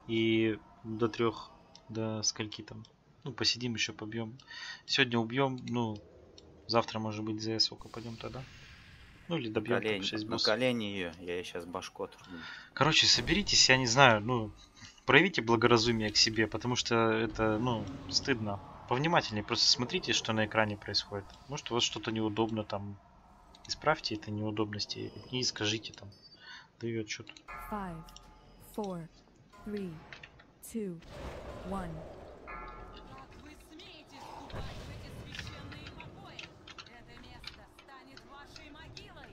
И до 3, до скольки там. Ну, посидим еще, побьем. Сегодня убьем, ну, завтра, может быть, за сколько пойдем тогда. Ну, или добьем там 6 На боссов. колени ее, я ей сейчас башку отрублю. Короче, соберитесь, я не знаю, ну, проявите благоразумие к себе, потому что это, ну, стыдно. Повнимательнее, просто смотрите, что на экране происходит. Может, у вас что-то неудобно там. Исправьте это неудобности и скажите там. Даю отчет. 5, 4, 3, 2, 1. Как вы смеете вступать в эти священные покои? Это место станет вашей могилой.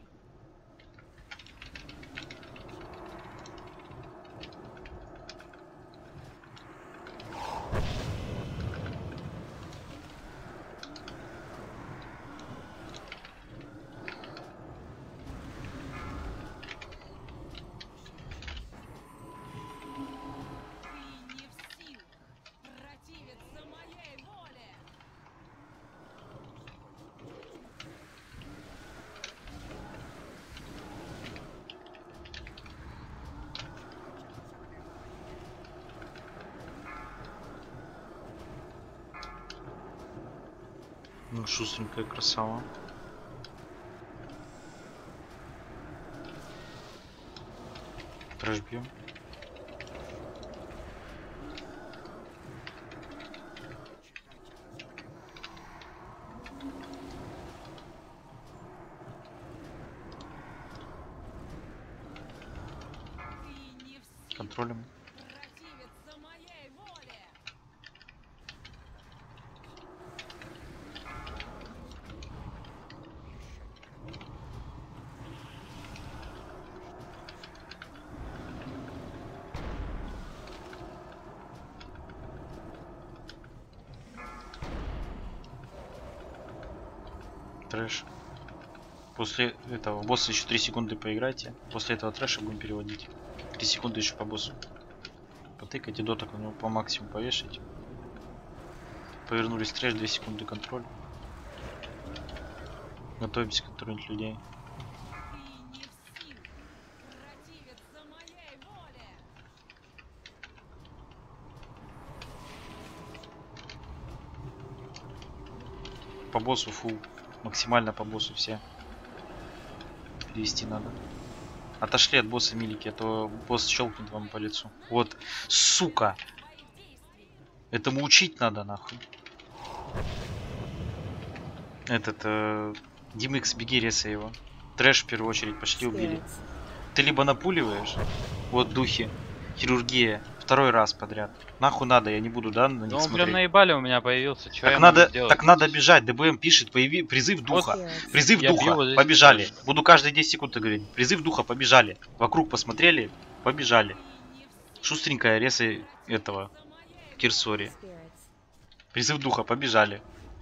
Ты не в силах противиться моей воле. Ну, шустренькая красава. Трэш бьем. Ты не в силах Контролем. противиться моей воле. Трэш. После этого босса еще 3 секунды поиграйте. После этого трэша будем переводить. 3 секунды еще по боссу. Потыкайте доток на него по максимуму повешать. Повернулись трэш, 2 секунды контроль. Готовимся контролить людей. Ты не в силах противиться моей воле. По боссу фул. Максимально по боссу все. Перевести надо. Отошли от босса милики, а то босс щелкнет вам по лицу. Вот, сука! Твоих действий. Этому учить надо, нахуй. Этот, Димикс, беги, резай его. Трэш в первую очередь, пошли убили. Spirits. Ты либо напуливаешь, вот духи, хирургия, 2-й раз подряд. Нахуй надо, я не буду, да, на них Ну, блин, смотреть. наебали у меня появился. Что я Так могу надо, сделать? так надо бежать. ДБМ пишет, призыв духа. Spirits. Призыв Я духа, бью вот здесь побежали. трэш. Буду каждые 10 секунд говорить. Призыв духа, побежали. Вокруг посмотрели, побежали. Шустренькая, резай этого, Кирсори. Spirits. Призыв духа, побежали.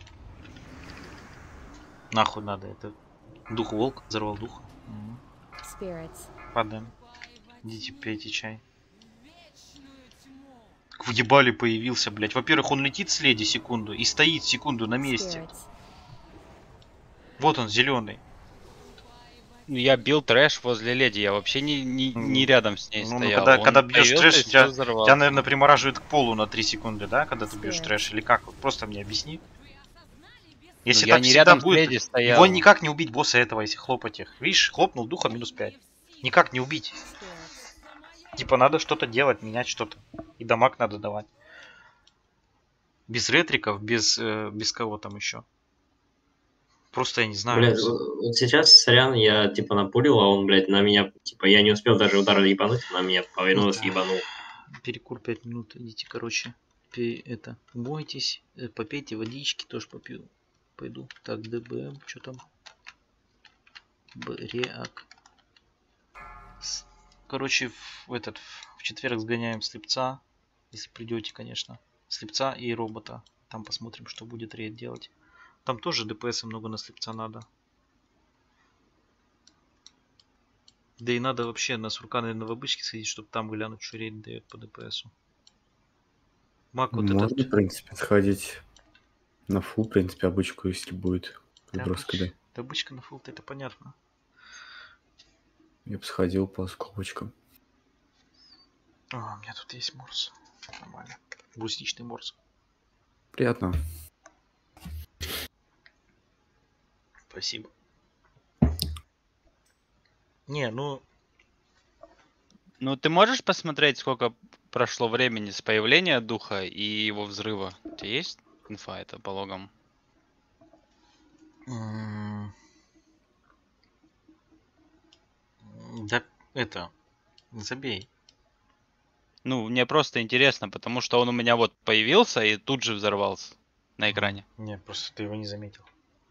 Нахуй надо, это дух волк, взорвал дух. Мгм. Spirits. Падаем. Идите, пейте чай. Вечную тьму. Въебали появился, блять. Во-первых, он летит с леди секунду и стоит секунду на месте. Spirits. Вот он, зеленый. Ну, я бил трэш возле леди, я вообще не рядом с ней Ну, стоял. когда Он бьешь появился трэш, и всё взорвал. тебя, наверное, примораживает к полу на 3 секунды, да, когда ты бьешь Спирит. трэш? Или как? Вот просто мне объясни. Вы осознали без Если я так не всегда рядом с будет, леди стоял. его никак не убить босса этого, если хлопать их. Видишь, хлопнул духа минус 5. Никак не убить. Spirits. Типа надо что-то делать, менять что-то. И дамаг надо давать. Без ретриков, без кого там еще. Просто я не знаю. Блядь, вот сейчас, сорян, я типа напулил, а он, блядь, на меня, типа, я не успел даже удар ебануть, на меня повинулся, Это- ебанул. Перекур 5 минут. Идите, короче. Мойтесь, попейте водички, тоже попью. Пойду. Так, ДБМ, что там? Реак. Короче, в четверг сгоняем слепца. Если придете, конечно. Слепца и робота. Там посмотрим, что будет рейд делать. Там тоже ДПС много на слепца надо. Да и надо вообще на Суркана и на обычке сходить, чтобы там глянуть, что рейд дает по DPS. Маг вот Можно, в этот. принципе, сходить на фул, в принципе, обычку, если будет Да, выброс КД. Обычка на фулт, это понятно. Я бы сходил по скобочкам. А, у меня тут есть морс. Нормально. Брусничный морс. Приятно. Спасибо. Не, ну, Ну, ты можешь посмотреть, сколько прошло времени с появления духа и его взрыва? У тебя есть инфа это по логам? да это, забей. Ну, мне просто интересно, потому что он у меня вот появился и тут же взорвался на экране. Не, просто ты его не заметил.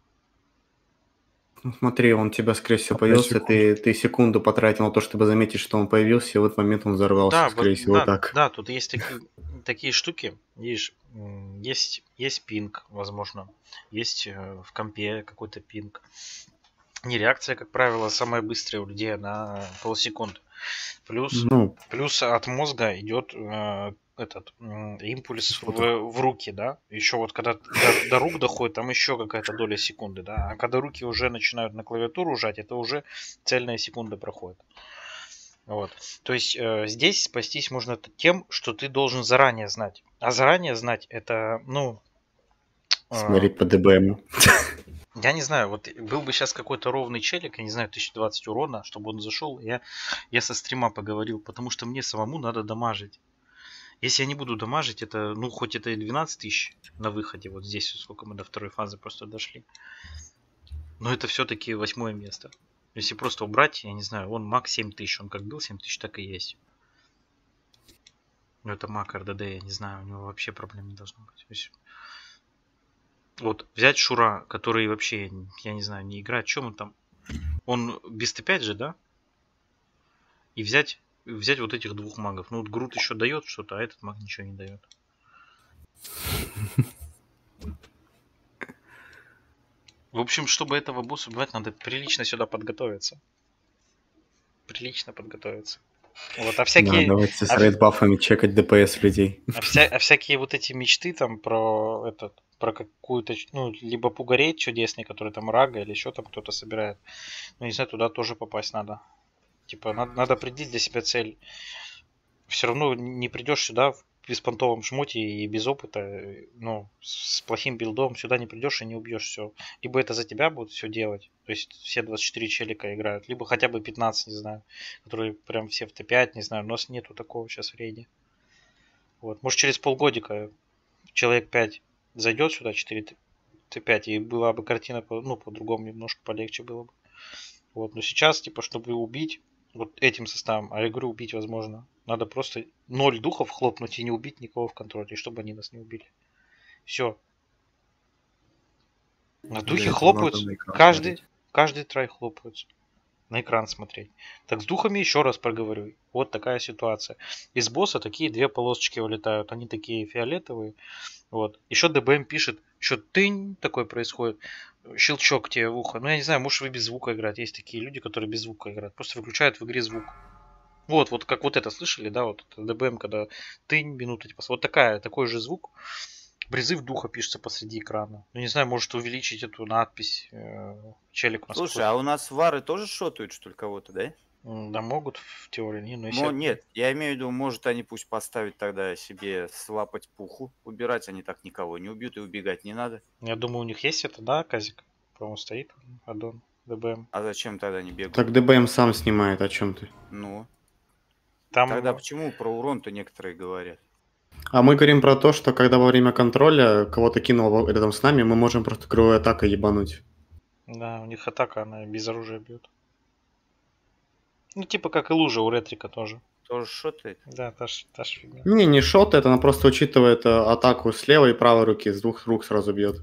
Ну, смотри, он у тебя, скорее всего, По появился, секунд. ты секунду потратил на то, чтобы заметить, что он появился, и в этот момент он взорвался, Да, скорее всего, да, так. да, тут есть такие штуки. Видишь, есть пинг, возможно. Есть в компе какой-то пинг. Не реакция, как правило, самая быстрая у людей на полсекунды. Ну, Плюс от мозга идет импульс в руки, да. Еще вот когда до рук доходит, там еще какая-то доля секунды, да. А когда руки уже начинают на клавиатуру жать, это уже цельная секунда проходит. Вот. То есть здесь спастись можно тем, что ты должен заранее знать. А заранее знать это, ну, смотреть по ДБМу. я не знаю, вот был бы сейчас какой-то ровный челик, я не знаю, 1020 урона, чтобы он зашел, я со стрима поговорил, потому что мне самому надо дамажить. Если я не буду дамажить, это, ну, хоть это и 12 тысяч на выходе, вот здесь, сколько мы до второй фазы просто дошли. Но это все-таки 8 место. Если просто убрать, я не знаю, он маг 7 тысяч, он как был 7 тысяч, так и есть. Но это маг РДД, я не знаю, у него вообще проблем не должно быть. То есть, вот взять Шура, который вообще, я не знаю, не играет, чем он там? Он без Т5 же, да? И взять вот этих двух магов. Ну вот Грут еще дает что-то, а этот маг ничего не дает. В общем, чтобы этого босса убивать, надо прилично сюда подготовиться. Прилично подготовиться. Вот, а Да, всякие... давайте с рейд-бафами чекать ДПС людей. А всякие вот эти мечты там про какую-то, ну, либо пугареть чудесный, который там рага или еще там кто-то собирает. Ну, не знаю, туда тоже попасть надо. Типа, надо определить для себя цель. Все равно не придешь сюда в беспонтовом шмоте и без опыта, ну, с плохим билдом сюда не придешь и не убьешь все. Либо это за тебя будут все делать, то есть все 24 челика играют, либо хотя бы 15, не знаю, которые прям все в Т5, не знаю, у нас нету такого сейчас в рейде. Вот, может через полгодика человек 5 зайдет сюда, 4 Т5, и была бы картина, ну, по-другому немножко полегче было бы. Вот, но сейчас, типа, чтобы убить вот этим составом, а игру убить возможно, надо просто 0 духов хлопнуть и не убить никого в контроле, чтобы они нас не убили. Все. На духе это хлопаются. надо на экран Каждый трай хлопаются. На экран смотреть. Так с духами еще раз проговорю. Вот такая ситуация. Из босса такие две полосочки вылетают. Они такие фиолетовые. Вот. Еще ДБМ пишет, еще тынь такой происходит. Щелчок тебе в ухо. Ну, я не знаю, может вы без звука играть. Есть такие люди, которые без звука играют. Просто выключают в игре звук. Вот как вот это слышали, да, вот это ДБМ, когда тынь, минута, типа, вот такой же звук. Призыв духа пишется посреди экрана. Ну, не знаю, может увеличить эту надпись. Челик у нас. Слушай, а у нас вары тоже шотают, что ли, кого-то, да? Да могут в теории, не, но если... Но нет, я имею в виду, может, они пусть поставят тогда себе слапать пуху, убирать они так никого не убьют и убегать не надо. Я думаю, у них есть это, да, Казик? По-моему, стоит аддон, ДБМ. А зачем тогда не бегают? Так ДБМ сам снимает, о чем ты? Ну, Там... тогда почему про урон-то некоторые говорят? А мы говорим про то, что когда во время контроля кого-то кинул рядом с нами, мы можем просто кровой атакой ебануть. Да, у них атака, она без оружия бьет. Ну, типа как и лужа у Ретрика тоже. Тоже шотает? Да, та ж фигня. Не шот, это она просто учитывает атаку с левой и правой руки, с двух рук сразу бьет.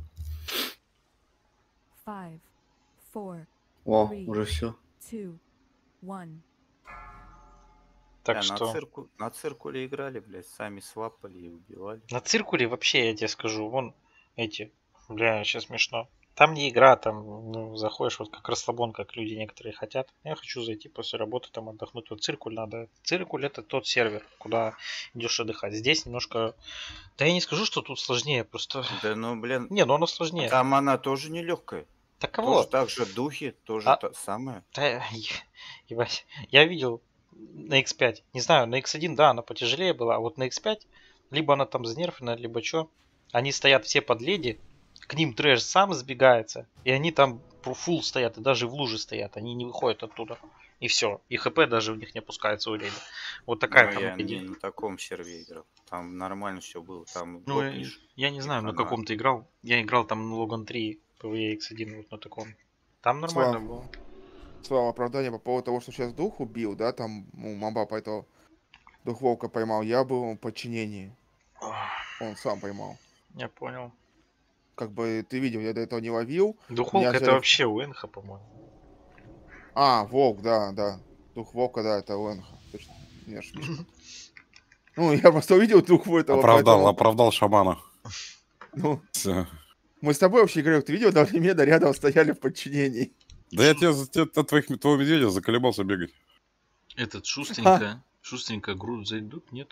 5, 4, О, уже все. 2, 1. Так что... На циркуле играли, блядь, сами свапали и убивали. На циркуле вообще, я тебе скажу, вон эти... Бля, сейчас смешно. Там не игра, там, ну, заходишь вот как расслабон, как люди некоторые хотят. Я хочу зайти после работы, там отдохнуть. Вот циркуль надо. Циркуль это тот сервер, куда идешь отдыхать. Здесь немножко... Да я не скажу, что тут сложнее, просто... Да ну, блин, Не, ну оно сложнее. там она тоже нелегкая. Так кого? Тоже так же духи, тоже А- то самое. Да, ебать, я видел на X5. Не знаю, на X1, да, она потяжелее была, а вот на X5 либо она там занерфена, либо что. Они стоят все под леди, к ним трэш сам сбегается, и они там фул стоят, и даже в луже стоят, они не выходят оттуда. И все. И хп даже у них не опускается у леди. Вот такая Ну, там я идея. не на таком сервере играл. Там нормально все было. Там Ну, лопнешь. я не знаю, на хана. каком ты играл. Я играл там на Logan 3 PvE X1, вот на таком. Там нормально было. Слава, оправдание по поводу того, что сейчас дух убил, да, там, ну, моба по этого дух волка поймал, я был в подчинении. Он сам поймал. Я понял. Как бы ты видел, я до этого не ловил. Духовка Меня это взяли в- вообще у Энха, по-моему. А, волк, да, да. Дух волка, да, это Ленха. Точно. Не ошибся. Ну, я просто увидел дух этого. Оправдал шамана. Ну, Всё. мы с тобой вообще, Игорек, ты видел, да, Меда рядом стояли в подчинении. Да я тебе от твоего медведя заколебался бегать. Этот шустренько груд зайдут, нет?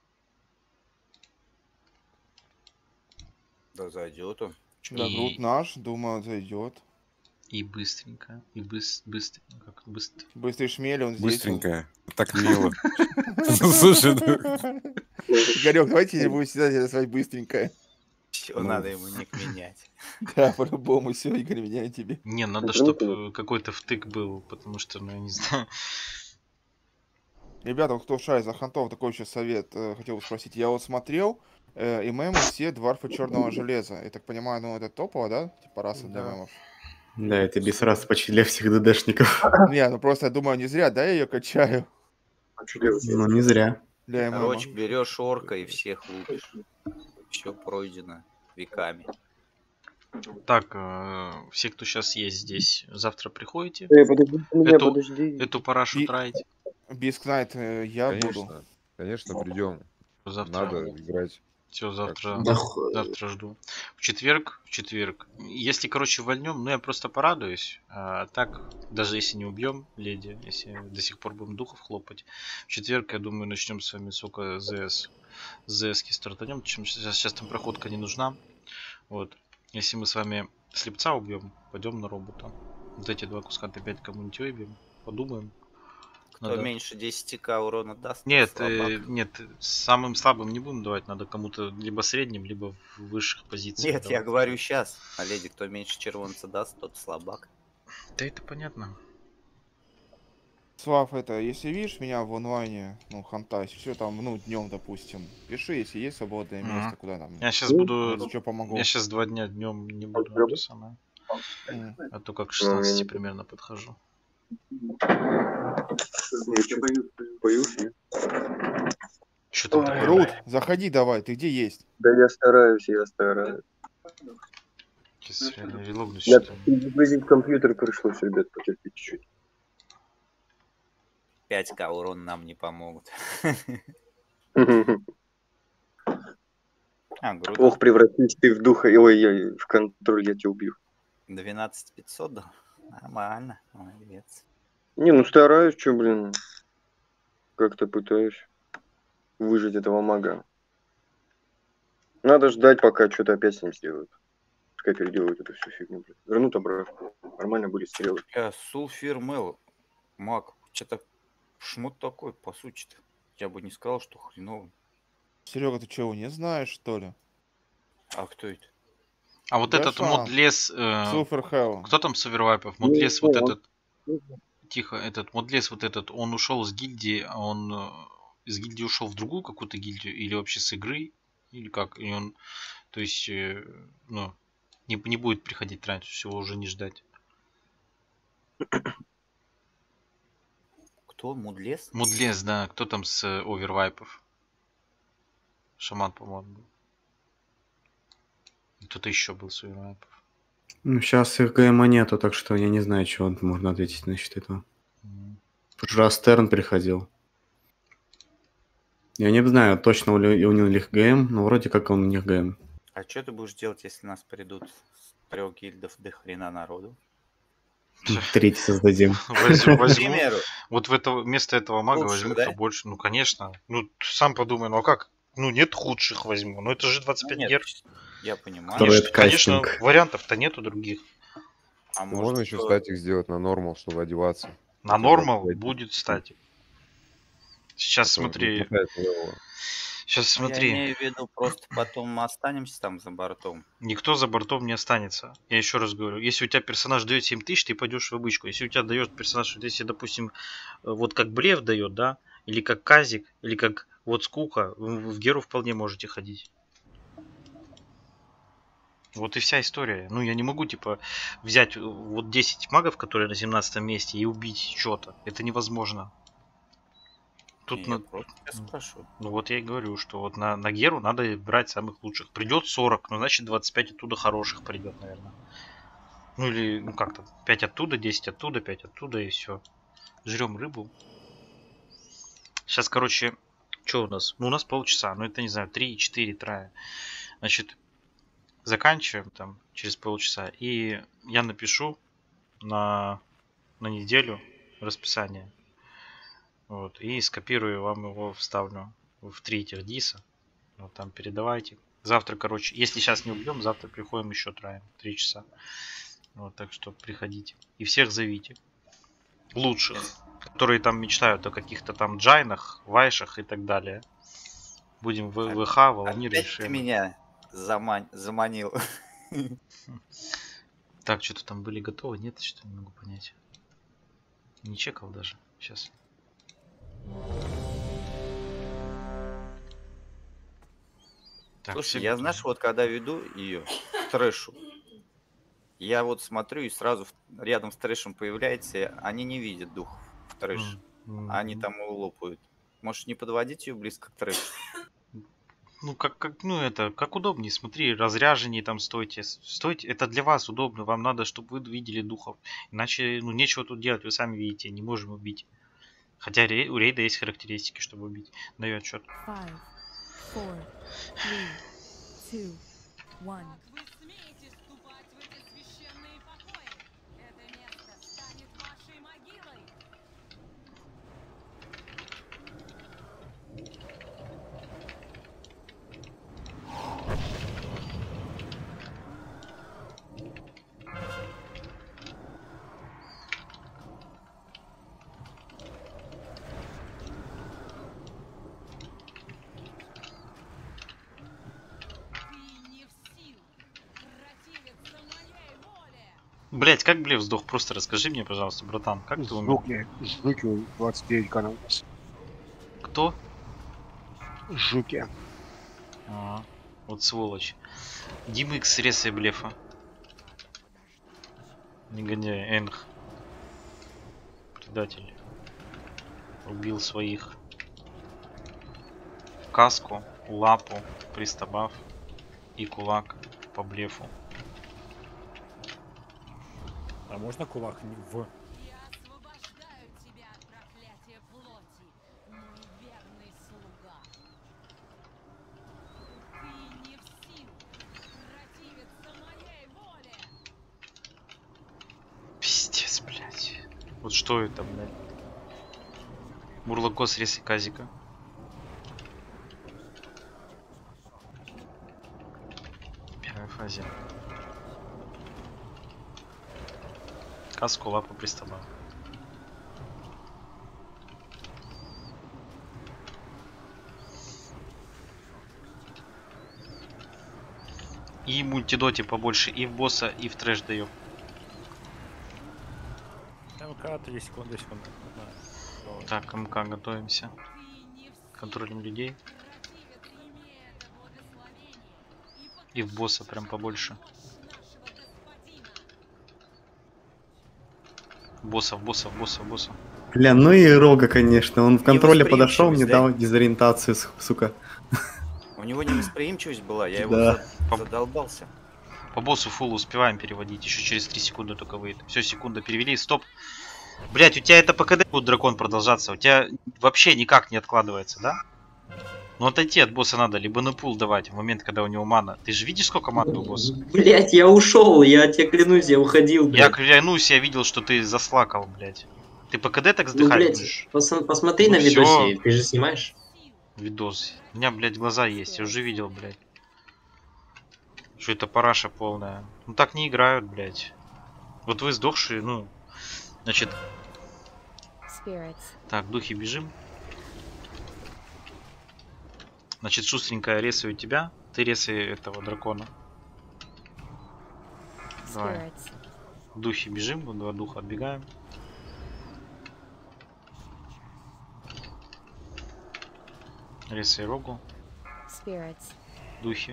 Да зайдет он. Да, И- груд наш, думаю, зайдет. И быстренько, и быстро, как быстро. Быстрый шмель, он здесь. Быстренько. Так мило. Слушай, Игорек, давайте не будем всегда называть быстренько. Все, Ну. надо ему ник менять. Да, по-любому, все, Игорь, меняй тебе. Не, надо, чтобы какой-то втык был, потому что, ну, я не знаю. Ребята, кто в шаре за хантов, такой еще совет хотел бы спросить. Я вот смотрел, и мемы все дварфы черного железа. Я так понимаю, ну это топово, да? Типа раса для Да. мемов. Да, это без раз почти для всех ДДшников. Не, ну просто я думаю, не зря, да, я ее качаю Ну, не зря. для ММа. Короче, берешь орка и всех лупишь. Все пройдено веками. Так, все, кто сейчас есть здесь, завтра приходите. Подожди, меня, Эту- подожди. Эту парашу И- траить. Бискнайт я буду. Конечно, придем. Завтра. Надо играть. Все, завтра. Да Завтра жду. В четверг. Если, короче, вольнем, ну я просто порадуюсь. А так, даже если не убьем леди, если до сих пор будем духов хлопать, в четверг, я думаю, начнем с вами, сука, ЗС. ЗС-ки стартанем. Сейчас там проходка не нужна. Вот. Если мы с вами слепца убьем, пойдем на робота. Вот эти два куска опять кому-нибудь выбьем. Подумаем. Кто Надо- меньше 10к урона даст, Нет, слабак. нет, самым слабым не будем давать, надо кому-то либо средним, либо в высших позициях. Нет, я давать. говорю сейчас. А леди, кто меньше червонца даст, тот слабак. Да это понятно. Слав, это, если видишь меня в онлайне, ну, ханта, если все там, ну, днем, допустим, пиши, если есть свободное Мгм. место, куда нам. Я сейчас буду. Если что, помогу. Я сейчас 2 дня днем не буду Попробуй. это самое. М. А то как к 16 примерно подхожу. Я боюсь, нет. Что там такое? Рут, заходи давай, ты где есть? Да я стараюсь. Сейчас я релогнусь, Я что там. перезагрузить компьютер пришлось, ребят, потерпеть чуть-чуть. 5к урона нам не помогут. А, грудь. Ох, превратись ты в духа. Ой, я в контроль, я тебя убью. 12500 дал? Нормально, молодец. Не, ну стараюсь, что, блин. Как-то пытаюсь выжить этого мага. Надо ждать, пока что-то опять с ним сделают. Пускай переделают эту всю фигню, блин. Вернут обратно. Нормально были стрелы. Сулфир Мэл, маг, что-то шмот такой, по сути-то. Я бы не сказал, что хреновый. Серега, ты чего, не знаешь, что ли? А кто это? А вот Я этот сам. модлес. Супер Hell. Кто там с овервайпов? Модлес вот этот. Тихо, этот модлес вот этот, он ушел с гильдии, а он из гильдии ушел в другую какую-то гильдию или вообще с игры, или как? И он, то есть, ну, не будет приходить раньше, всего уже не ждать. Кто? Мудлес? Модлес, да, кто там с овервайпов? Шаман, по-моему, был. И кто-то еще был с овервайпов. Ну, сейчас их ГМа нету, так что я не знаю, чего можно ответить насчет этого. М. В прошлый раз Терн приходил. Я не знаю, точно у них ГМ, но вроде как он у них ГМ. А что ты будешь делать, если нас придут с 3 гильдов до хрена народу? Третий создадим. Возьму, К примеру, вот вместо этого мага Лучше, возьму да? кто больше. Ну, конечно. Ну, сам подумай, ну а как? Ну, нет худших возьму. Ну, это же 25 нет, герц. я понимаю. Второй Конечно, конечно, кастинг. вариантов-то нету других. А Можно еще кто- статик сделать на нормал, чтобы одеваться. На Хотя бы нормал 25. будет статик. Сейчас Который смотри. не хватает левого. Сейчас Ну, я смотри. имею в виду, просто потом останемся там за бортом. Никто за бортом не останется. Я еще раз говорю. Если у тебя персонаж дает 7000, ты пойдешь в обычку. Если у тебя дает персонаж, вот если, допустим, вот как Блев дает, да, или как Казик, или как вот Скука, вы в Геру вполне можете ходить. Вот и вся история. Ну, я не могу, типа, взять вот 10 магов, которые на 17 месте, и убить что-то. Это невозможно. Тут Я на... просто тебя спрашиваю. Ну вот я и говорю, что вот на Геру надо брать самых лучших. Придет 40, ну значит 25 оттуда хороших придет, наверное. Ну или, ну как-то, 5 оттуда, 10 оттуда, 5 оттуда и все. Жрем рыбу. Сейчас, короче, что у нас? Ну у нас полчаса, ну это, не знаю, 3-4 трая. Значит, заканчиваем там через полчаса. И я напишу на неделю расписание. Вот, и скопирую, вам его вставлю в 3 этих диса. Вот там передавайте. Завтра, короче, если сейчас не убьем, завтра приходим еще траем. 3 часа. Вот, так что приходите. И всех зовите. Лучших. Которые там мечтают о каких-то там джайнах, вайшах и так далее. Будем в ВХ, Волонир Опять ты решим. меня заманил. Так, что-то там были готовы? Нет, что не могу понять. Не чекал даже. Сейчас. Так, Слушай, все я, готовы. знаешь, вот когда веду ее в трэшу, я вот смотрю и сразу рядом с трэшем появляется, они не видят духов в трэш. Они там его лопают. Можешь не подводить ее близко к трэшу? Ну, ну, это, как удобнее, смотри, разряженнее там стойте. Стойте, это для вас удобно, вам надо, чтобы вы видели духов. Иначе, ну, нечего тут делать, вы сами видите, не можем убить. Хотя у рейда есть характеристики, чтобы убить. Даю отчет. 5, 4, 3, 2, 1. Как вы смеете ступать в эти священные покои? Это место станет вашей могилой. Ты не в силах противиться моей воле. Блять, как Блев сдох? Просто расскажи мне, пожалуйста, братан, как ты умер? Жуки 29 канал. Кто? Жуки. А, вот сволочь. Дима Икс ресай Блефа. Негодяй, Энх. Предатель. Убил своих. Каску, лапу, пристабав и кулак по Блефу. А можно кулак в... Я освобождаю тебя от проклятия плоти, мой верный слуга. Ты не в силах противиться моей воле. Пиздец, блядь. Вот что это, блядь? Бурлакос рез и казика. В первой фазе. Каску, лапу, пристаба. И мультидоти побольше, и в босса, и в трэш даю. МК 3 секунды, секунды. Так, МК готовимся. Контролем людей. И в босса прям побольше. Босса, босса, босса, босса. Бля, ну и Рога, конечно. Он в контроле подошел, мне Невосприимчивость, дал дезориентацию, сука. У него невосприимчивость была, я его Да. задолбался. По боссу фулл успеваем переводить. Еще через 3 секунды только выйдет. Все, секунда перевели, стоп. Блять, у тебя это по КД будет дракон продолжаться. У тебя вообще никак не откладывается, да? Ну отойти от босса надо, либо на пул давать в момент, когда у него мана. Ты же видишь, сколько маны у босса? Блять, я ушел, я тебе клянусь, я уходил, блядь. Я клянусь, я видел, что ты заслакал, блять. Ты по КД так Ну, вздыхать блядь, будешь? посмотри Ну на всё. видосе, ты же снимаешь? Видос. У меня, блядь, глаза есть, я уже видел, блядь. Что это параша полная. Ну так не играют, блядь. Вот вы сдохшие, ну. Значит. Так, духи бежим. Значит, шустренькая ресаю тебя. Ты ресай этого дракона. Давай. Spirits. Духи бежим, два духа отбегаем. Ресай рогу. Spirits. Духи.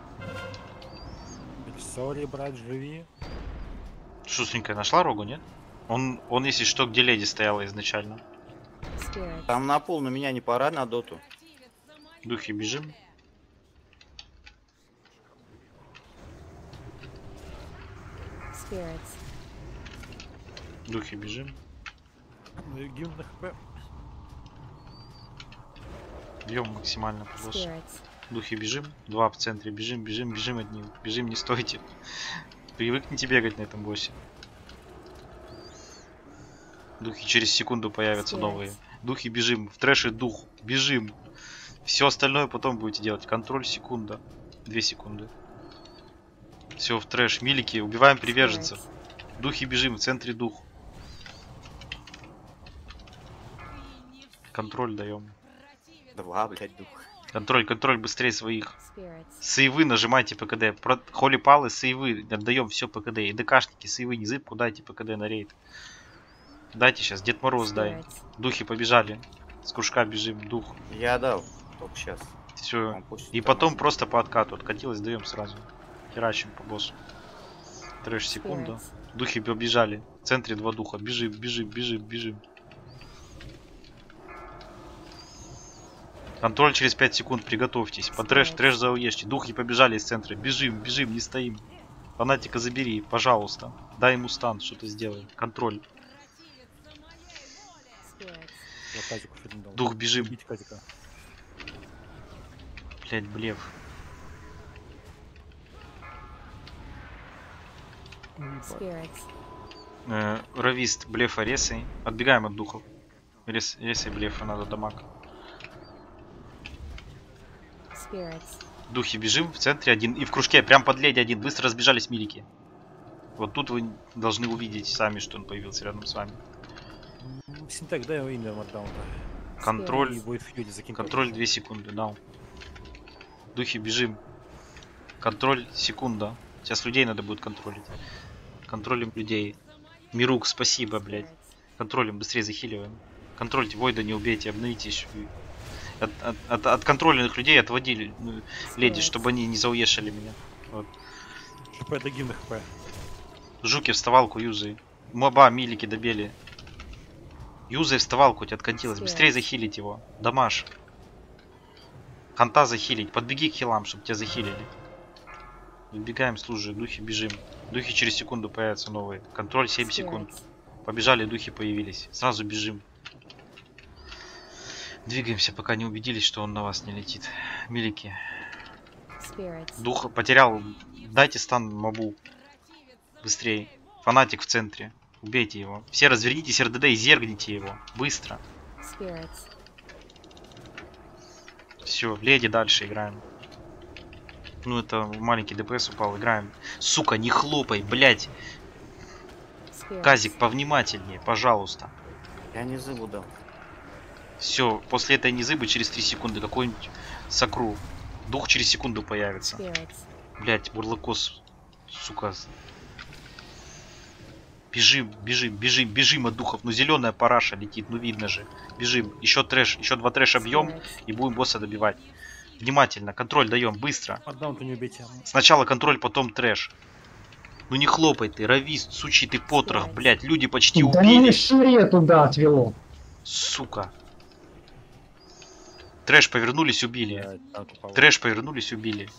Сори, брат, живи. Шустренькая нашла рогу, нет? Он, если что, где леди стояла изначально. Spirits. Там на пол, но меня не пора на доту. Духи бежим. Spirits. Духи бежим. Гимн на хп. Бьем максимально по боссу. Spirits. Духи бежим. Два в центре. Бежим, бежим, бежим от них. Бежим, не стойте. Привыкните бегать на этом боссе. Духи через секунду появятся новые. Духи бежим. В трэше дух. Бежим. Все остальное потом будете делать. Контроль секунда. 2 секунды. Все в трэш. Милики. Убиваем приверженцев. Духи бежим. В центре дух. Контроль даем. 2, блядь, дух. Контроль быстрее своих. Spirits. Сейвы нажимайте ПКД. Холи палы, сейвы. Отдаем все ПКД. И ДКшники, сейвы, не зыбку, дайте ПКД на рейд. Дайте сейчас, Дед Мороз дай. Spirits. Духи побежали. С кружка бежим, дух. Я дал. Только сейчас. Все. И потом просто по откату. Откатилось, даем сразу. Херачим по боссу. Трэш секунда. Spirits. Духи побежали. В центре 2 духа. Бежим, бежим, бежим, бежим. Контроль через 5 секунд, приготовьтесь. По трэш зауешьте. Духи побежали из центра. Бежим, бежим, не стоим. Фанатика забери, пожалуйста. Дай ему стан, что-то сделай. Контроль. Spirits. Я Казику фильм дал. Дух, бежим. Бить Казика. Блять, блеф. Spirits. Равист, блефа, ресай. Отбегаем от духов. Ресай блефа, надо дамаг. Spirits. Духи бежим, в центре один. И в кружке, прям под леди один. Быстро разбежались милики. Вот тут вы должны увидеть сами, что он появился рядом с вами. Синтек, дай его имя маркдаун. Контроль. И будет фьюди закинь. Контроль 2 секунды, дал. Духи бежим. Контроль секунда. Сейчас людей надо будет контролить. Контролем людей. Мирук, спасибо, блядь. Контролем быстрее захиливаем. Контрольте, Войда не убейте, обновите еще. От контрольных людей отводили леди, чтобы они не зауешали меня. Вот. ХП до гимна ХП. Жуки вставалку юзай. Моба, милики добили. Юзай вставалку, у тебя откатилась. Быстрее захилить его. Дамаш. Ханта захилить. Подбеги к хилам, чтобы тебя захилили. Выбегаем, служи, духи бежим. Духи через секунду появятся новые. Контроль 7 секунд. Побежали, духи появились. Сразу бежим. Двигаемся, пока не убедились, что он на вас не летит. Милики. Дух потерял. Дайте стан мобу. Быстрее. Фанатик в центре. Убейте его. Все развернитесь, РДД, и зергните его. Быстро. Все, леди дальше играем. Ну это маленький ДПС упал, играем. Сука, не хлопай, блять. Казик, повнимательнее, пожалуйста. Я не забуду. Все, после этой незыбы через 3 секунды какой-нибудь сакру. Дух через секунду появится. Блять, бурлакос, сука. Бежим, бежим, бежим, бежим от духов. Ну зеленая параша летит, ну видно же. Бежим. Еще трэш, еще 2 трэша бьем и будем босса добивать. Внимательно, контроль даем, быстро. Маркдаун-то не убейте. Сначала контроль, потом трэш. Ну не хлопай ты, равист, сучий ты потрох, блять, люди почти Да убили. меня Шуре туда отвело. Сука. Трэш повернулись, убили. Трэш повернулись, убили.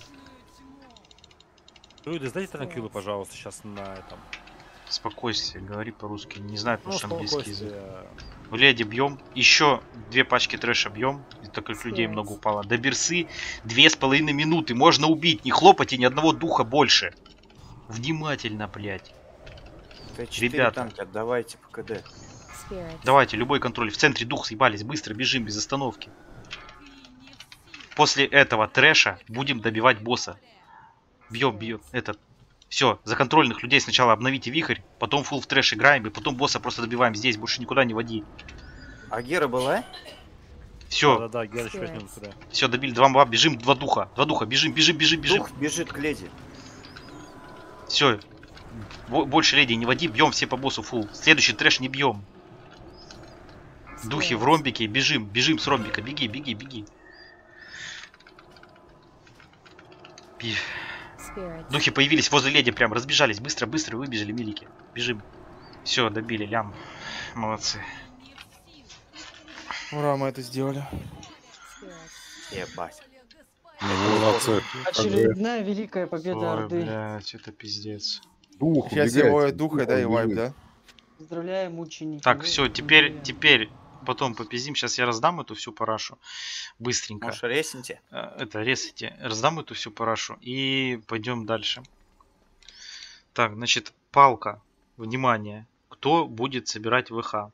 Люди, сдайте транквилы, пожалуйста, сейчас на этом. Спокойствие, говори по-русски. Не знаю, потому Ну, что английский язык. спокойствие. В леди бьем. Еще 2 пачки трэша бьем. Так как людей много упало. До берсы 2,5 минуты. Можно убить. Не хлопайте ни одного духа больше. Внимательно, блядь. Ребята, танка, давайте ПКД. давайте, любой контроль. В центре дух съебались. Быстро бежим, без остановки. После этого трэша будем добивать босса. Бьем, бьем. Этот. Все, за контрольных людей сначала обновите вихрь, потом фулл в трэш играем, и потом босса просто добиваем здесь, больше никуда не води. А Гера была? Все, Да-да-да, Гера через него туда. все, добили, 2 моба, бежим, 2 духа, бежим. Дух бежит к леди. Все, больше леди не води, бьем все по боссу фул. Следующий трэш не бьем. Духи в ромбике, бежим с ромбика, беги. Духи появились возле леди, прям разбежались, быстро выбежали милики. Бежим. Все, добили, лям. Молодцы. Ура, мы это сделали. Ебать. Молодцы. Очередная великая победа Ой, Орды. блядь, это пиздец. Дух Сейчас убегает. его духа, да, и вайп, да? Поздравляем, ученики. Так, Вы все, теперь потом попиздим. Сейчас я раздам эту всю парашу. Быстренько. Может, ресните? Это, ресайте. Раздам эту всю парашу и пойдем дальше. Так, значит, палка. Внимание. Кто будет собирать ВХ?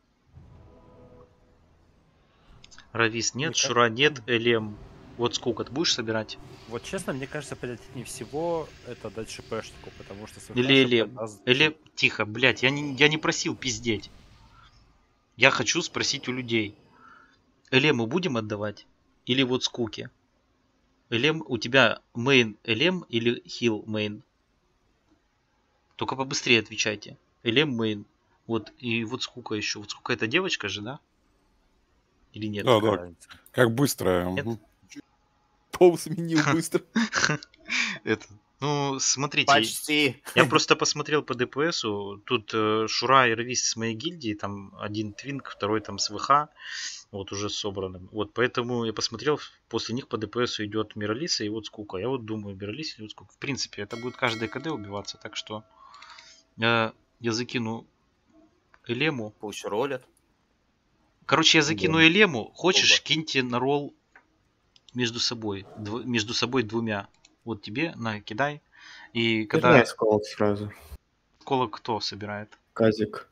Равис нет, Шура нет, Элем. Вот сколько ты будешь собирать? Вот честно, мне кажется, приоритетнее всего это дать ШПшнику, потому что... Или Элем. Элем, тихо, блять, я не просил пиздеть. Я хочу спросить у людей. Элему будем отдавать? Или вот скуки? Элем, у тебя мейн Элем или хил мейн? Только побыстрее отвечайте. Элем мейн. Вот, и вот скука еще. Вот скука это девочка же, да? Или нет? Да. Как быстро. Нет? Пол сменил быстро. Это. Ну, смотрите. Почти. Я просто посмотрел по ДПСу. Тут Шура и Равис с моей гильдии. Там один твинк, второй там с ВХ. Вот уже собранным. Вот поэтому я посмотрел. После них по ДПСу идет Миралиса и вот скука. Я вот думаю, Миралиса или вот скука. В принципе, это будет каждый КД убиваться. Так что я закину Элему. Пусть ролят. Короче, я закину Элему. Хочешь, киньте на ролл между собой. Между собой двумя. Вот тебе, на, кидай. И когда... Сколок сразу. Сколок кто собирает? Казик.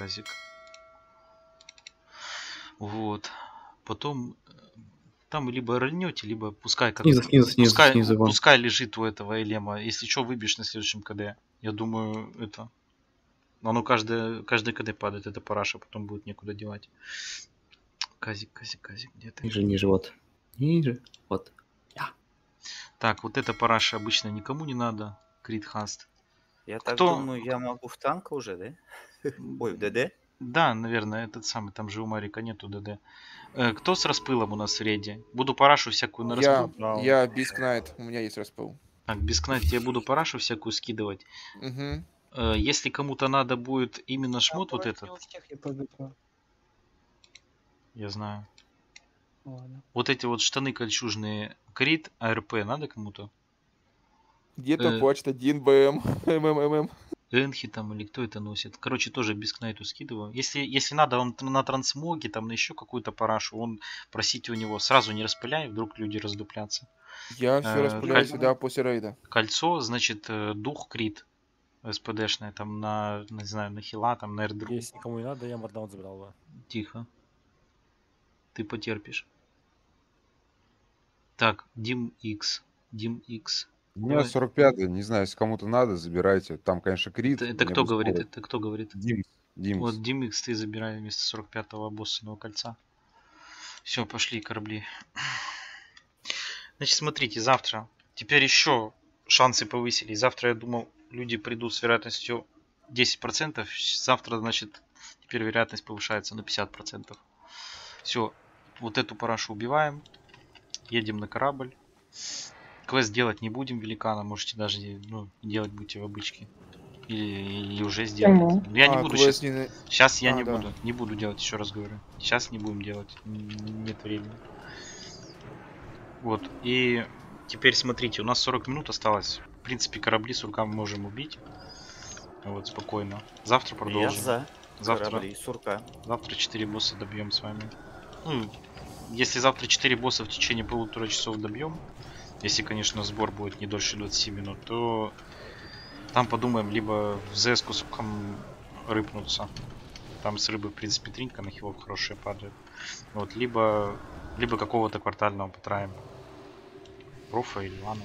Вот. Потом там либо рольнете, либо пускай как... Снизу. Пускай лежит у этого Элема. Если что, выбьешь на следующем КД. Я думаю, это... Оно каждый КД падает, это параша, потом будет некуда девать. Казик, где ты? Ниже, вот. Ниже, вот. Так, вот эта параша обычно никому не надо. Крит хаст. Я так думаю, я могу в танка уже, да? Ой, в ДД? Да, наверное, этот самый. Там же у Марика нету ДД. Кто с распылом у нас в рейде? Буду парашу всякую на распыл. Я Бискнайт, у меня есть распыл. Так, Бискнайт, я буду парашу всякую скидывать. Угу. Если кому-то надо будет именно шмот вот этот. Я знаю. Ладно. Вот эти вот штаны кольчужные. Крит, АРП надо кому-то? Где-то плачет 1 БМ, МММ. Энхи там или кто это носит. Короче, тоже Бискнайту скидываю. Если надо, он на трансмоге, там на еще какую-то парашу, он просите у него. Сразу не распыляй, вдруг люди раздуплятся. Я все распыляю сюда после рейда. Кольцо, значит, дух крит. СПДшное, там на, не знаю, на хила, там на эрдру. Если никому не надо, я мордаун забрал бы. Тихо. Ты потерпишь. Так, Дим X. У меня 45-й, не знаю, если кому-то надо, забирайте. Там, конечно, крит. Это кто говорит? Это кто говорит? Димс. Вот Дим X ты забирай вместо 45-го боссового кольца. Все, пошли корабли. Значит, смотрите, завтра. Теперь еще шансы повысили. Завтра, я думал, люди придут с вероятностью 10%. Завтра, значит, теперь вероятность повышается на 50%. Все, вот эту парашу убиваем. Едем на корабль. Квест делать не будем великана. Можете даже делать будете в обычке. Или уже сделать. Я не буду сейчас. Сейчас я не буду делать, еще раз говорю. Сейчас не будем делать. Нет времени. Вот. И теперь смотрите, у нас 40 минут осталось. В принципе, корабли сурка мы можем убить. Вот, спокойно. Завтра продолжим. Корабли сурка. Завтра 4 босса добьем с вами. Ну, если завтра 4 босса в течение 1,5 часов добьем, если, конечно, сбор будет не дольше 20 минут, то там подумаем, либо в ЗС-ку с рыпнуться. Там с рыбы, в принципе, тринка на хилов хорошая падает. Вот, либо какого-то квартального потраем. Руфа или Лану.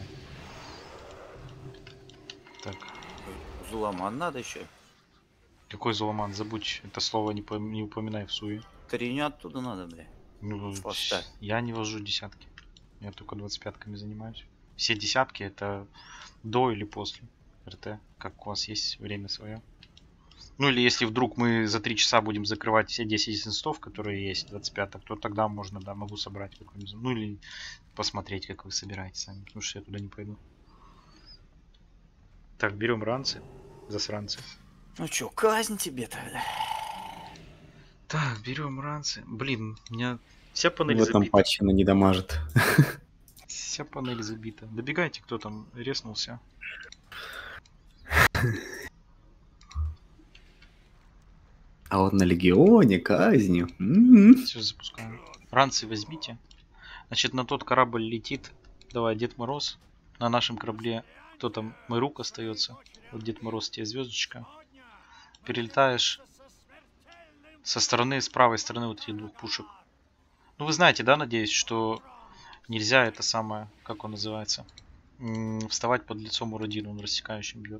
Так. Зуламан надо еще. Какой Зуламан? Забудь, это слово не упоминай в суе. Триню оттуда надо, бля. Ну, С хвоста. я не вожу десятки. Я только 25-ками занимаюсь. Все десятки это до или после РТ. Как у вас есть время свое. Ну или если вдруг мы за 3 часа будем закрывать все 10 инстов, которые есть 25-х, то тогда можно, да, могу собрать какой-нибудь. Ну или посмотреть, как вы собираете сами. Потому что я туда не пойду. Так, берем ранцы. Засранцы. Ну чё, казнь тебе тогда. Так, берем ранцы. Блин, у меня вся панель В этом забита. патче она не дамажит. Вся панель забита. Добегайте, кто там резнулся. А вот на Легионе казни. Все, запускаем. Ранцы возьмите. Значит, на тот корабль летит. Давай, Дед Мороз. На нашем корабле кто там? Майрук остается. Вот Дед Мороз, тебе звездочка. Перелетаешь со стороны, с правой стороны вот этих двух пушек. Ну вы знаете, да, надеюсь, что нельзя это самое, как он называется, вставать под лицом у Родина, он рассекающим бьет.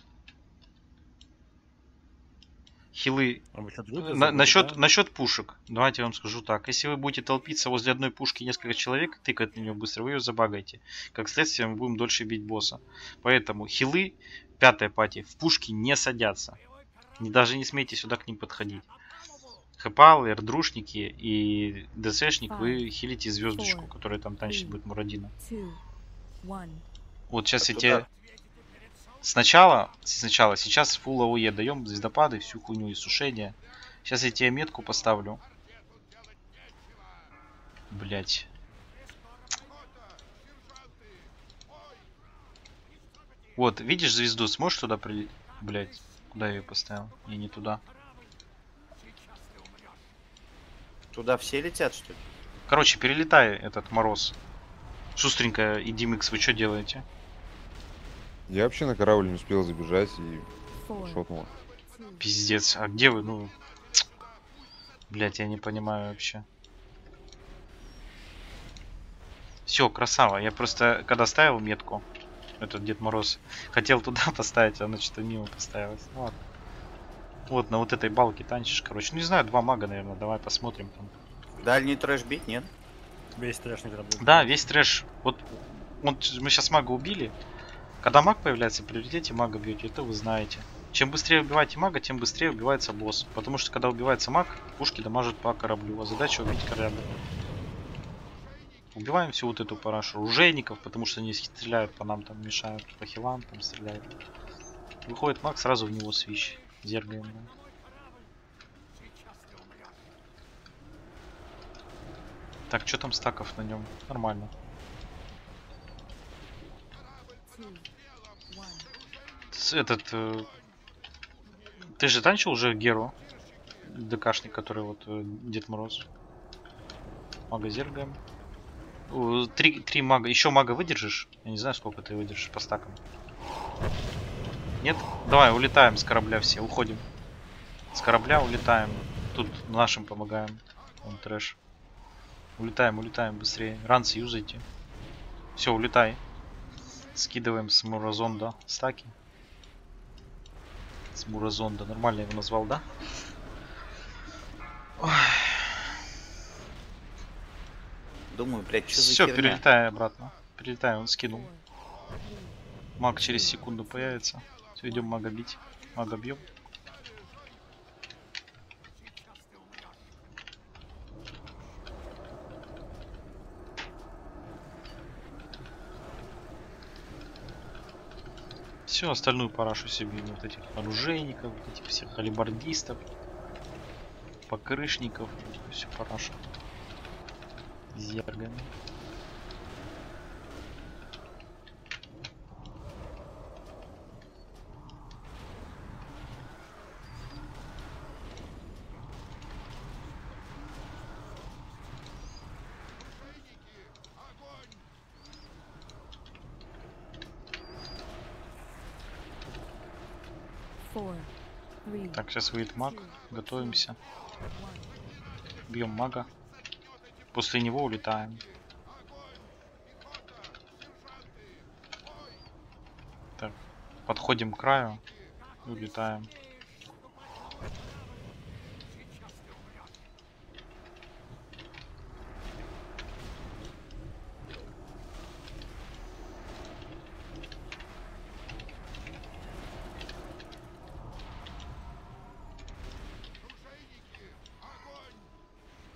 Хилы. Насчет пушек. Давайте я вам скажу так. Если вы будете толпиться возле одной пушки несколько человек, тыкать на нее быстро, вы ее забагаете. Как следствие, мы будем дольше бить босса. Поэтому хилы, 5-я пати, в пушки не садятся. Даже не смейте сюда к ним подходить. Хэпал, эрдрушники и ДСшник, вы хилите звездочку, которая там танчит будет Мурадина. Вот сейчас я тебе... Сначала, сейчас фул АОЕ даем, звездопады, всю хуйню и сушение. Сейчас я тебе метку поставлю. Блять. Вот, видишь звезду, сможешь туда прилететь? Блять, куда я ее поставил? Я не туда. Туда все летят, что ли? Короче, перелетай этот Мороз. Шустренько и Димикс, вы что делаете? Я вообще на корабль не успел забежать и шотнул. Пиздец, а где вы? Ну, блять, я не понимаю вообще. Все, красава. Я просто, когда ставил метку, этот Дед Мороз, хотел туда поставить, а она что-то мимо поставилась. Ну, ладно. Вот на вот этой балке танчишь, короче. Ну, не знаю, 2 мага, наверное. Давай посмотрим там. Дальний трэш бить, нет? Весь трэш не работает. Да, весь трэш. Вот мы сейчас мага убили. Когда маг появляется, при приоритете мага бьете, это вы знаете. Чем быстрее убиваете мага, тем быстрее убивается босс. Потому что когда убивается маг, пушки дамажат по кораблю. А задача убить корабль. Убиваем всю вот эту парашу оружейников, потому что они стреляют по нам, там мешают, по хилам там стреляют. Выходит маг, сразу в него свищ. Зергаем. Да. Так, что там стаков на нем? Нормально. Этот... ты же танчил уже Геру? ДКшник, который вот Дед Мороз. Мага зергаем. 3 мага. Еще мага выдержишь? Я не знаю, сколько ты выдержишь по стакам. Нет? Давай, улетаем с корабля все. Уходим. С корабля улетаем. Тут нашим помогаем. Он трэш. Улетаем быстрее. Ранцы юзайте. Все, улетай. Скидываем с Муразонда стаки. С Муразонда. Нормально я его назвал, да? Ой. Думаю, блядь, что за Все, херня? перелетай обратно. Перелетай, он скинул. Маг через секунду появится. Все, идем мага бить. Мага бьем. Все, остальную парашу себе, вот этих оружейников, вот этих всех алибардистов, покрышников, все парашу. Зергами. Так, сейчас выйдет маг. Готовимся. Бьем мага. После него улетаем. Так, подходим к краю. Улетаем.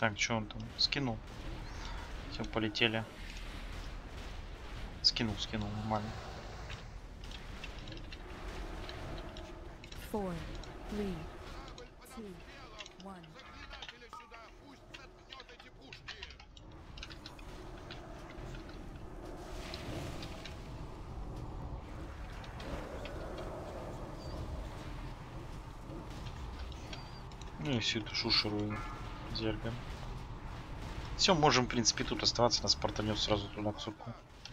Так, что он там? Скинул. Все, полетели. Скинул, нормально. 4, 3, 2, 1. Ну и всю эту шушеру зергаем. Все, можем, в принципе, тут оставаться. Нас портанет сразу туда, к сурку.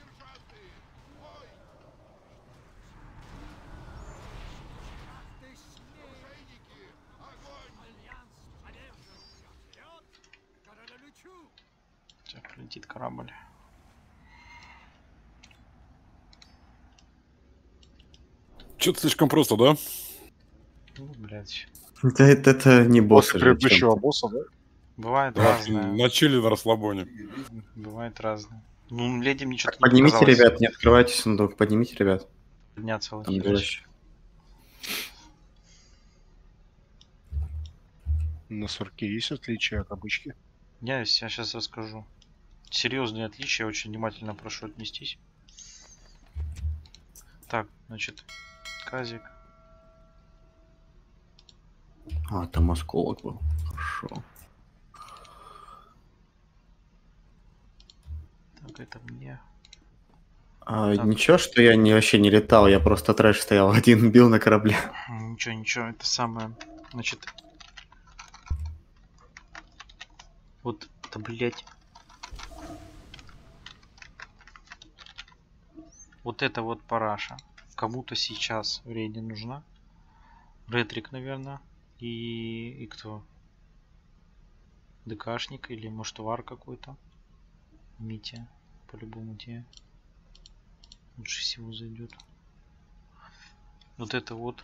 Сейчас прилетит корабль. Что-то слишком просто, да? Ну, блядь. Это не босс. После предыдущего босса, да? Бывает Да, разное. на чили, на расслабоне. Бывает разное. Ну, леди ничего не Поднимите, показалось. ребят, не открывайте сундук. Поднимите, ребят. Подняться вот Там здесь. дождь. На сурке есть отличия от обычки? Я сейчас расскажу. Серьезные отличия, очень внимательно прошу отнестись. Так, значит, казик. А, там осколок был. Хорошо. Так, это мне. Так. Ничего, что я вообще не летал, я просто трэш стоял один, бил на корабле. Ничего, это самое. Значит. Вот это, блять. Вот это вот параша. Кому-то сейчас в рейде нужна. Ретрик, наверное. И кто? ДКшник или может вар какой-то. Митя. По-любому те. Лучше всего зайдет. Вот это вот.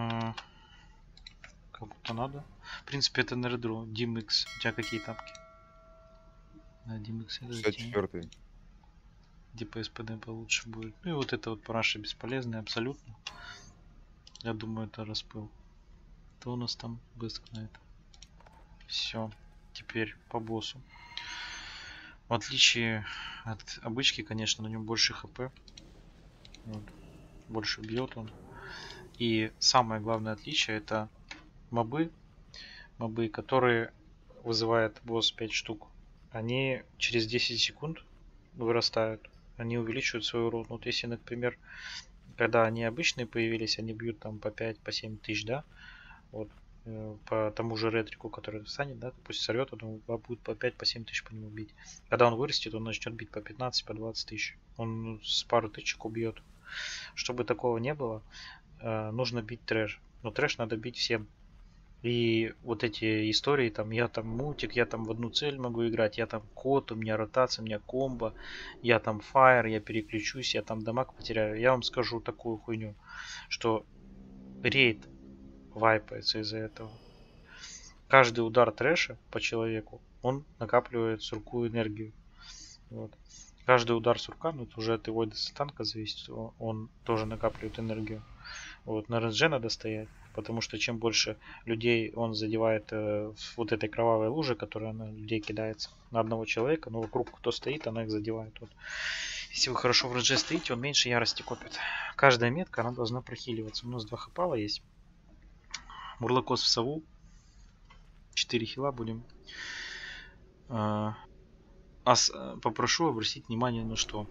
Кому-то надо. В принципе, это на редро. DimX. У тебя какие тапки? Да, DimX. 64-й. Типа СПД получше будет. Ну и вот это вот параша бесполезная абсолютно. Я думаю, это распыл. Кто у нас там бескнает? Все. Теперь по боссу. В отличие от обычки, конечно, на нем больше хп. Вот. Больше бьет он. И самое главное отличие это мобы. Мобы, которые вызывает босс 5 штук. Они через 10 секунд вырастают. Они увеличивают свой урон. Вот если, например, когда они обычные появились, они бьют там по 5, по 7 тысяч, да? Вот. По тому же ретрику, который встанет, да, пусть сорвет, он будет по 5, по 7 тысяч по нему бить. Когда он вырастет, он начнет бить по 15, по 20 тысяч. Он с пару тысячек убьет. Чтобы такого не было, нужно бить трэш. Но трэш надо бить всем. И вот эти истории, там, я там мультик, я там в одну цель могу играть, я там кот, у меня ротация, у меня комбо, я там фаер, я переключусь, я там дамаг потеряю. Я вам скажу такую хуйню, что рейд вайпается из-за этого. Каждый удар трэша по человеку, он накапливает сурку энергию. Вот. Каждый удар сурка, ну это уже от его танка зависит, он тоже накапливает энергию. Вот, на РНЖ надо стоять, потому что чем больше людей он задевает вот этой кровавой луже, которая на людей кидается, на одного человека, но вокруг кто стоит, она их задевает. Вот. Если вы хорошо в РНЖ стоите, он меньше ярости копит. Каждая метка, она должна прохиливаться. У нас 2 хпала есть. Мурлокос в сову. 4 хила будем. Попрошу обратить внимание на что.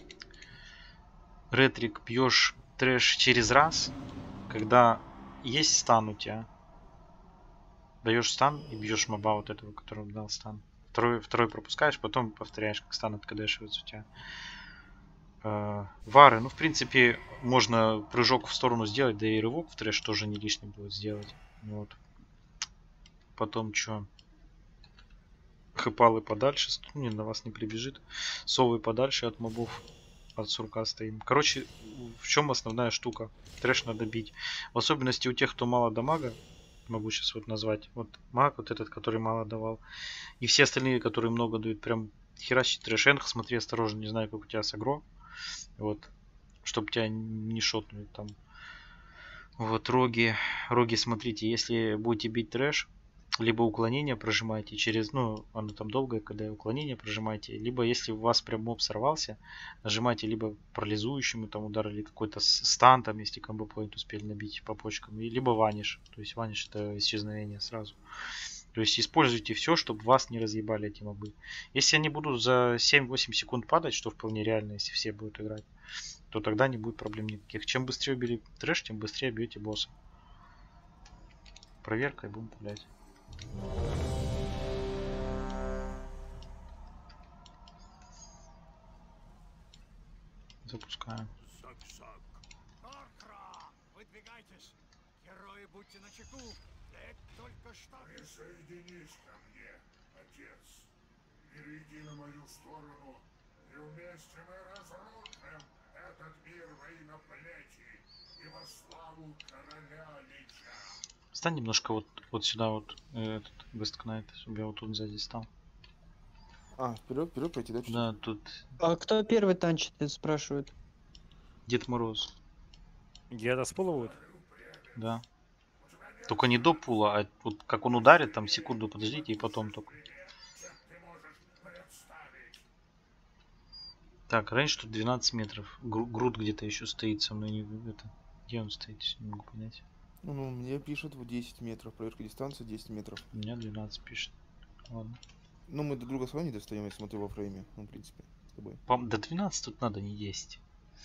Ретрик бьешь трэш через раз, когда есть стан у тебя. Даешь стан и бьешь моба вот этого, которому дал стан. Второй пропускаешь, потом повторяешь, как стан откадешивается у тебя. Вары, ну в принципе можно прыжок в сторону сделать, да и рывок в трэш тоже не лишний будет сделать. Вот. Потом что? Хэпалы подальше, не, на вас не прибежит. Совы подальше от мобов. От сурка стоим. Короче, в чем основная штука? Трэш надо бить. В особенности у тех, кто мало дамага. Могу сейчас вот назвать. Вот маг, вот этот, который мало давал. И все остальные, которые много дают. Прям херачить трэш. Энх, смотри осторожно, не знаю, как у тебя с агро. Вот. Чтоб тебя не шотнули там. Вот, роги. Роги, смотрите, если будете бить трэш, либо уклонение прожимаете через, ну, оно там долгое, когда уклонение прожимаете, либо если у вас прям моб сорвался, нажимаете либо парализующему там удар, или какой-то стан, там, если комбо-поинт успели набить по почкам, и либо ваниш. То есть ваниш это исчезновение сразу. То есть используйте все, чтобы вас не разъебали эти мобы. Если они будут за 7-8 секунд падать, что вполне реально, если все будут играть, то тогда не будет проблем никаких. Чем быстрее убили трэш, тем быстрее бьете босса. Проверка и будем пулять. Запускаем. Выдвигайтесь! Герои, будьте начеку! Лек только что... Присоединись ко мне, отец. Перейди на мою сторону, и вместе мы разрушим этот мир во имя плети и во славу короля Лича. Стань немножко вот сюда вот, этот West Knight, чтобы я вот тут сзади стал. А, вперед пойти, да? Да, тут А кто первый танчит, спрашивают? Дед Мороз. Я распулывают? Да. Только не до пула, а вот как он ударит, там секунду подождите и потом только. Так, раньше тут 12 метров. Груд где-то еще стоит со мной. Это, где он стоит, не могу понять. Ну, мне пишут в 10 метров. Проверка дистанции 10 метров. У меня 12 пишет. Ладно. Ну, мы друг друга с вами не достаем, я смотрю во фрейме. Ну, в принципе, с тобой. До 12 тут надо, не 10.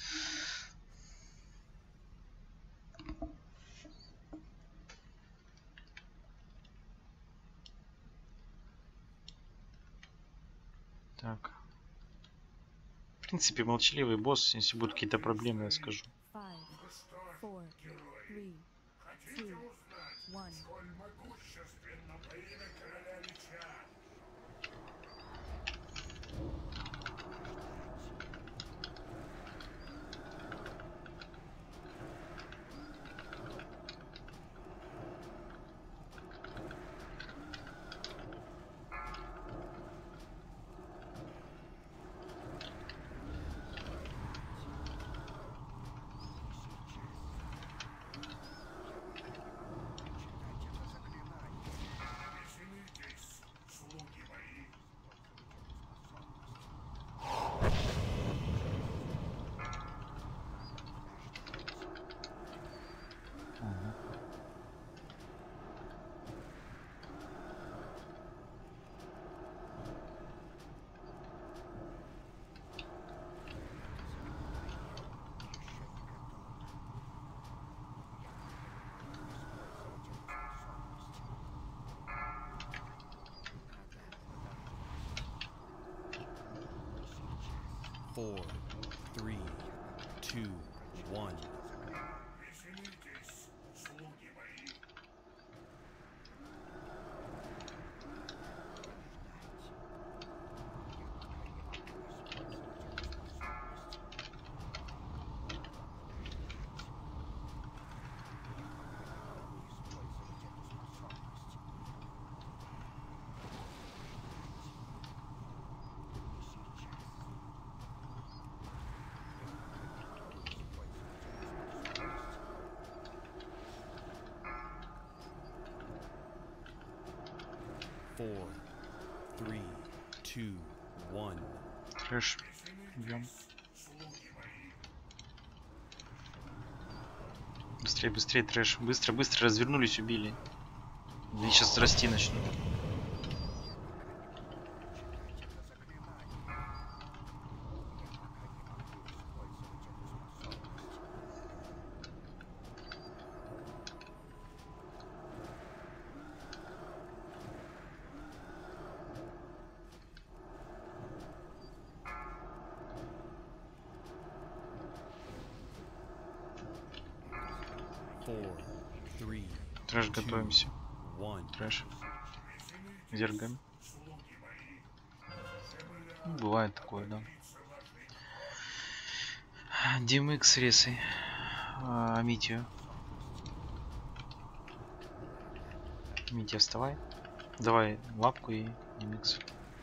Так. В принципе, молчаливый босс, если будут какие-то проблемы, я скажу. 5, 4, 3, 2, 1. Four, three, two, one. Four, three, two, one. Трэш. Идем. Быстрее, быстрее, трэш. Быстро, быстро развернулись, убили. Они сейчас расти начнут. Four, three, Трэш, готовимся. one. Трэш. Зергаем. Ну, бывает такое, да. DMX ресай. Митию. Митя, вставай. Давай лапку и DMX.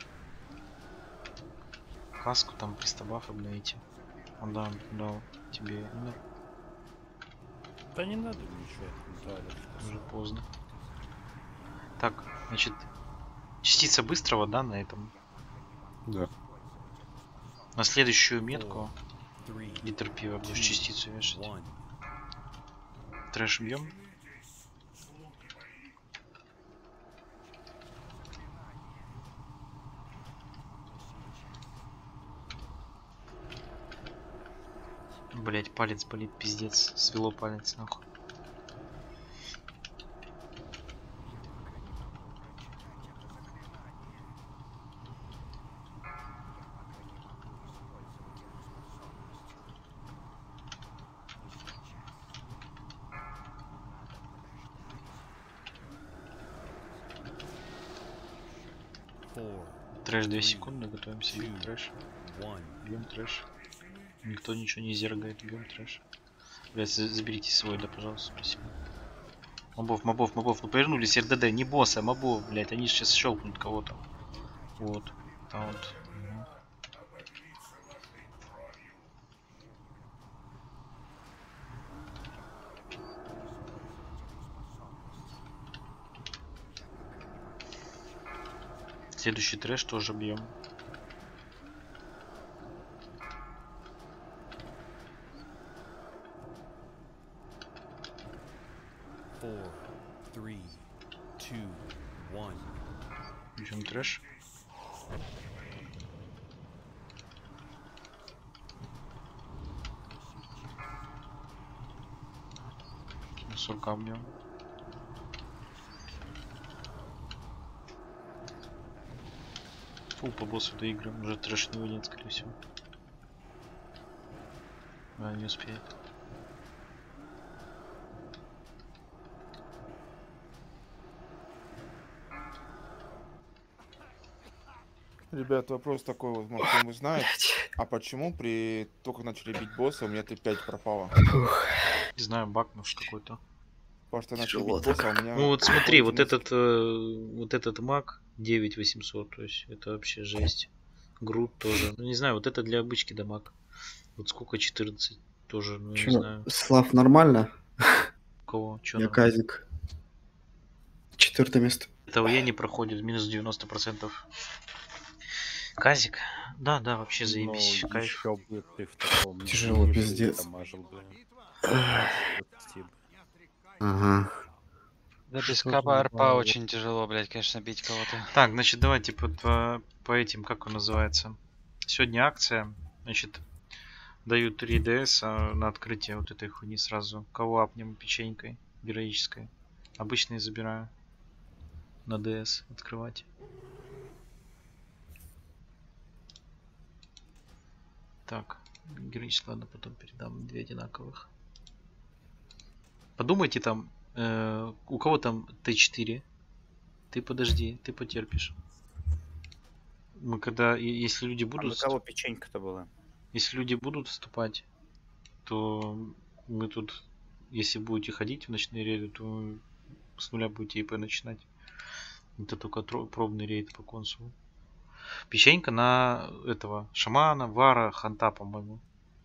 Каску там, пристабаф обновите. Он дал тебе номер. Да не надо ничего, Уже поздно. Так, значит, частица быстрого, да, на этом? Да. На следующую метку литр пива будешь частицу вешать. Трэш бьем. Блять, палец болит, пиздец. Свело палец, нахуй. Трэш 2 секунды, готовимся, бьем трэш. Бьем трэш. Никто ничего не зергает, бьем трэш. Блять, заберите свой, да, пожалуйста, спасибо. Мобов, мобов, мобов, ну повернулись, РДД, не босса, мобов, блять, они сейчас щелкнут кого-то. Вот, там вот. Следующий трэш тоже бьем. Бьем трэш. Сурка бьем. Фу, по боссу доиграем, уже трэш не выйдет, скорее всего. А, не успеет. Ребят, вопрос такой вот, может, вы знаете, а почему при только начали бить босса у меня Т5 пропало? Не знаю, баг, может, какой-то. Потому что начали бить босса, а у меня... Ну вот смотри, вот этот маг 9800, то есть это вообще жесть. Груд тоже. Ну не знаю, вот это для обычки дамаг. Вот сколько 14 тоже, ну Чё, не знаю. Слав, нормально? Кого? Чё Я нормально? Казик. 4 место. Этого я не проходит, минус 90%. Казик? Да, да, вообще заебись. Ну, Кайф. еще бы ты в таком Тяжело, ниже пиздец. дамажил бы. Ага. Да без Что каба за арпа баба? очень тяжело, блядь, конечно, бить кого-то. Так, значит, давайте по этим, как он называется. Сегодня акция. Значит, дают 3 ДС на открытие вот этой хуйни сразу. Кого апнем печенькой героической. Обычные забираю. На ДС открывать. Так, героический, ладно, потом передам 2 одинаковых. Подумайте там, у кого там Т4? Ты подожди, ты потерпишь. Мы когда, если люди будут... А на кого печенька-то была? Если люди будут вступать, то мы тут, если будете ходить в ночные рейды, то с нуля будете ИП начинать. Это только пробный рейд по консулу. Печенька на этого шамана, вара, ханта, по-моему.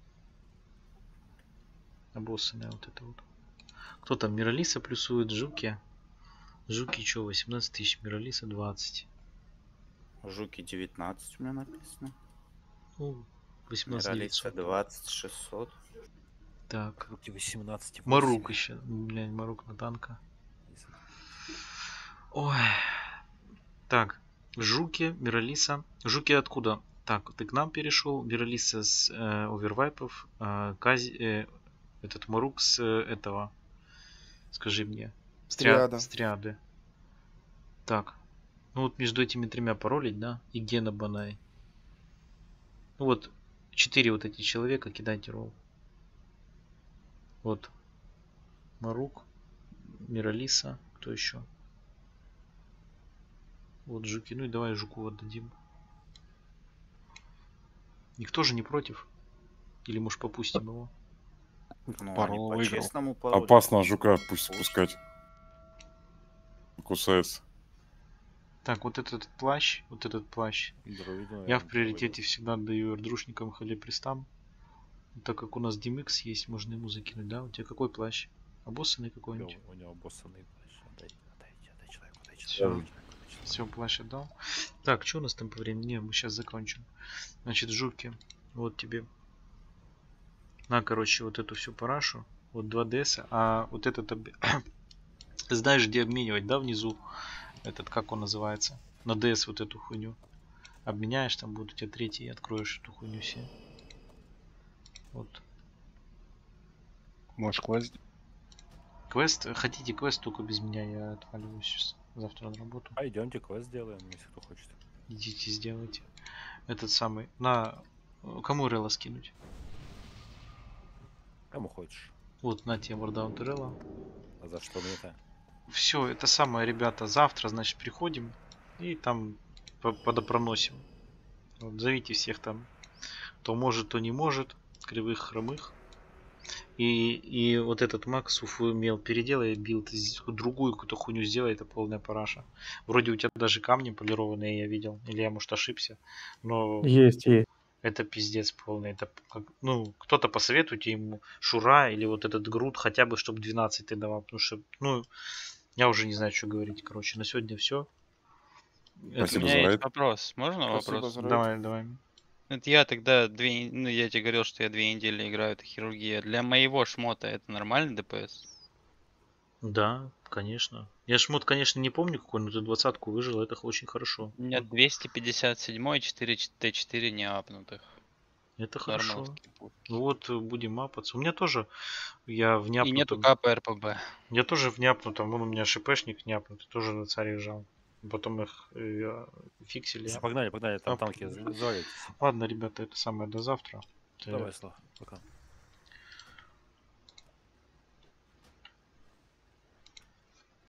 Обоссанная вот это вот. Кто там? Миралиса плюсует, жуки. Жуки что, 18 тысяч, Миралиса 20. Жуки 19 у меня написано. Ну, 18 Миралиса 900. 20 600. Так. Руки 18. Марук еще. Блядь, Марук на танка. Ой. Так. Жуки, Миралиса. Жуки откуда? Так, ты к нам перешел. Миралиса с овервайпов. Этот Марук с этого. Скажи мне. Триада. С триады. Так. Ну вот между этими тремя паролить, да? И где на банай? Ну вот. 4 вот эти человека, кидайте ролл. Вот. Марук. Миралиса. Кто еще? Вот жуки. Ну и давай жуку отдадим. Никто же не против? Или может попустим его? Ну, Пару они выиграл. по-честному пароль. Опасно жука пусть спускать. Кусается. Так, вот этот плащ. Я в приоритете всегда даю эрдрушникам халепристам. Так как у нас DMX есть, можно ему закинуть, да? У тебя какой плащ? Обоссанный какой-нибудь? У него боссанный плащ. Отдай человеку, отдай человеку. Все. Все, плащ отдал. Так, что у нас там по времени? Не, мы сейчас закончим. Значит, жуки. Вот тебе. На, короче, вот эту всю парашу. Вот 2 ДС. А вот этот... Знаешь, где обменивать, да, внизу? Этот, как он называется? На ДС вот эту хуйню. Обменяешь, там будет у тебя 3 и откроешь эту хуйню все. Вот. Можешь квест? Квест? Хотите квест, только без меня, я отваливаюсь сейчас. Завтра на работу. Пойдемте квест сделаем, если кто хочет. Идите, сделайте. Этот самый. На... Кому Релла скинуть? Кому хочешь. Вот, на тебе Wardown Релла. А за что мне-то? Все, это самое, ребята. Завтра, значит, приходим и там подопроносим. Вот, зовите всех там. Кто может, то не может. Кривых, хромых. И вот этот маг с Уфы имел, переделай билд, другую какую-то хуйню сделай, это полная параша. Вроде у тебя даже камни полированные я видел, или я может ошибся, но Есть. это пиздец полный. Это ну, кто-то посоветуйте ему Шура или вот этот Грут, хотя бы чтобы 12 ты давал, потому что, ну, я уже не знаю, что говорить. Короче, на сегодня все. У меня есть вопрос. Можно вопрос? Давай. Это я тогда ну я тебе говорил, что я 2 недели играю, это хирургия. Для моего шмота это нормальный ДПС? Да, конечно. Я шмот, конечно, не помню какой, но ты 20-ку выжил, это очень хорошо. У меня 257 4 Т4 не апнутых. Это хорошо. Ну вот будем апаться. У меня тоже я в неапнутом. И нету КП РПБ. Я тоже в неапнутом. Вон у меня ШПшник неапнутый, тоже на царе лежал. Потом их фиксили. Погнали, там танки завалитесь. Ладно, ребята, это самое, до завтра. Давай, Слав, пока.